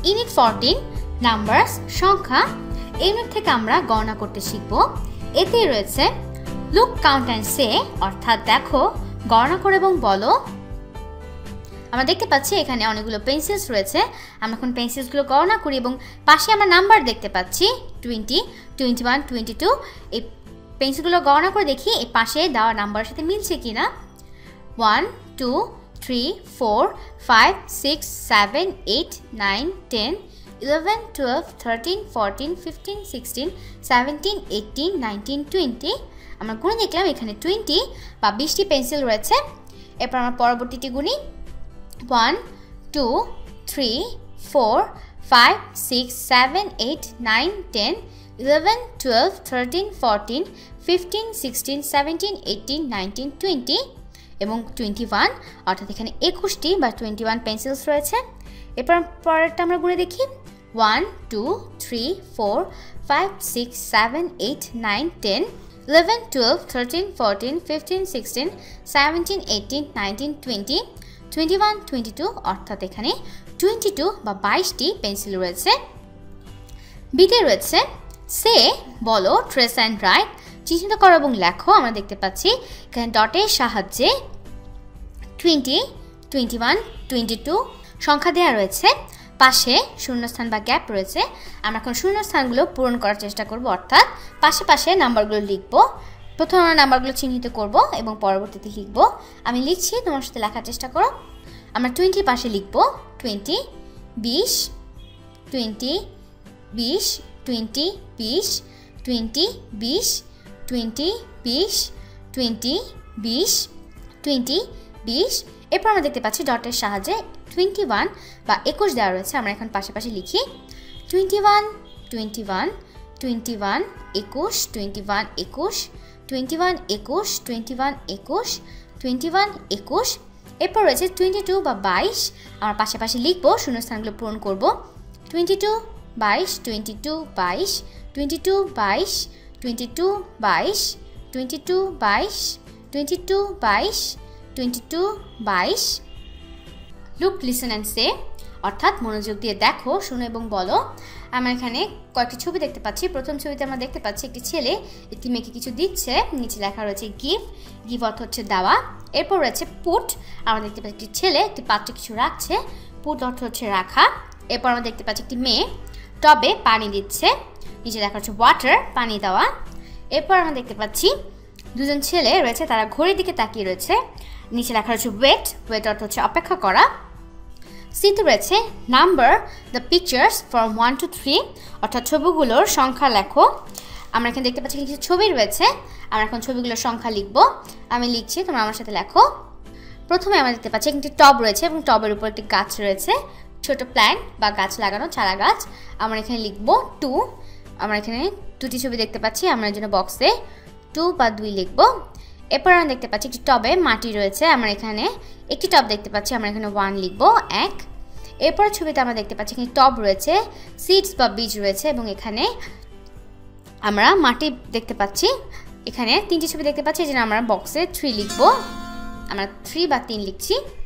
Unit 14 numbers সংখ্যা unit থেকে আমরা গণনা করতে শিখব। এতে রয়েছে লুক কাউন্ট অ্যান্ড সে অর্থাৎ দেখো গণনা করো এবং বলো। আমরা দেখতে পাচ্ছি এখানে অনেকগুলো পেন্সিলস রয়েছে। আমরা এখন পেন্সিলসগুলো গণনা করি এবং পাশে আমরা নাম্বার দেখতে পাচ্ছি 20, 21, 22। এই পেন্সিলগুলো গণনা করে দেখি এই পাশে দেওয়া নাম্বারের সাথে মিলছে কিনা। 1, 2, 3, 4, 5, 6, 7, 8, 9, 10, 11, 12, 13, 14, 15, 16, 17, 18, 19, 20। আমরা গুনে দেখলাম এখানে 20 বা 20টি পেন্সিল রয়েছে। এরপর আমরা পরবর্তীটি গুনি 1, 2, 3, 4, 5, 6, 7, 8, 9, 10, 11, 12, 13, 14, 15, 16, 17, 18, 19, 20 এবং 21 অর্থাৎ এখানে 21টি বা 21 পেন্সিলস রয়েছে। এরপর পরেরটা আমরা গুনে দেখি 1, 2, 3, 4, 5, 6, 7, 8, 9, 10, 11, 12, 13, 14, 15, 16, 17, 18, 19, 20, 21, 22 অর্থাৎ এখানে 22 বা 22টি পেন্সিল রয়েছে। বিতে রয়েছে সে বলো, ট্রেস অ্যান্ড রাইট চিহ্নিত করো এবং লেখো। আমরা দেখতে পাচ্ছি এখানে ডটের সাহায্যে 20, 21, 22 সংখ্যা দেওয়া রয়েছে। পাশে শূন্যস্থান বা গ্যাপ রয়েছে। আমরা এখন শূন্যস্থানগুলো পূরণ করার চেষ্টা করব, অর্থাৎ পাশে পাশে নাম্বারগুলো লিখব। প্রথমে আমরা নাম্বারগুলো চিহ্নিত করব এবং পরবর্তীতে লিখব। আমি লিখছি, তোমার সাথে লেখার চেষ্টা করো। আমরা 20 পাশে লিখব 20, 20, 20, 20, 20, 20, 20, 20, 20, 20, 20, 20, 20, 20। এরপর আমরা দেখতে পাচ্ছি ডটের সাহায্যে 21 বা 21 দেওয়া রয়েছে। আমরা এখন পাশাপাশি লিখি 21, 21, 21, 21, 21, 21, 21, 21, 21, 21, 21, 21। এরপর রয়েছে 22 বা 22। আমরা পাশাপাশি লিখবো, শূন্যস্থানগুলো পূরণ করব 22, 22, 22, 22, 22, 22, 22, 22, 22, 22, 22, 22, 22, 22। লুক, লিসেন অ্যান্ড সে অর্থাৎ মনোযোগ দিয়ে দেখো, শোনো এবং বলো। আমরা এখানে কয়েকটি ছবি দেখতে পাচ্ছি। প্রথম ছবিতে আমরা দেখতে পাচ্ছি একটি ছেলে একটি মেয়েকে কিছু দিচ্ছে। নিচে লেখা রয়েছে গিভ, গিভ অর্থ হচ্ছে দেওয়া। এরপর রয়েছে পুট, আমরা দেখতে পাচ্ছি একটি ছেলে একটি পাত্রে কিছু রাখছে, পুট অর্থ হচ্ছে রাখা। এরপর আমরা দেখতে পাচ্ছি একটি মেয়ে টবে পানি দিচ্ছে, নিচে লেখা হচ্ছে ওয়াটার, পানি দেওয়া। এরপর আমরা দেখতে পাচ্ছি দুজন ছেলে রয়েছে, তারা ঘড়ির দিকে তাকিয়ে রয়েছে, নিচে লেখা রয়েছে ওয়েট, ওয়েট অর্থ হচ্ছে অপেক্ষা করা। সিতে রয়েছে number the pictures from 1 to 3 অর্থাৎ ছবিগুলোর সংখ্যা লেখো। আমরা এখানে দেখতে পাচ্ছি কিছু ছবি রয়েছে। আমরা এখন ছবিগুলোর সংখ্যা লিখব। আমি লিখছি, তোমরা আমার সাথে লেখো। প্রথমে আমরা দেখতে পাচ্ছি একটি টব রয়েছে এবং টবের উপর একটি গাছ রয়েছে, ছোট প্ল্যান্ট বা গাছ লাগানো, চারা গাছ। আমরা এখানে লিখব 2। আমরা এখানে দুটি ছবি দেখতে পাচ্ছি, আমরা এর জন্য বক্সে 2 বা 2 লিখব। এরপর আমরা দেখতে পাচ্ছি একটি টবে মাটি রয়েছে, আমরা এখানে একটি টব দেখতে পাচ্ছি, আমরা এখানে 1 লিখব, 1। এরপর ছবিতে আমরা দেখতে পাচ্ছি এখানে টব রয়েছে, সিডস বা বীজ রয়েছে এবং এখানে আমরা মাটি দেখতে পাচ্ছি। এখানে 3টি ছবি দেখতে পাচ্ছি, এই জন্য আমরা বক্সে 3 লিখব। আমরা 3 বা 3 লিখছি।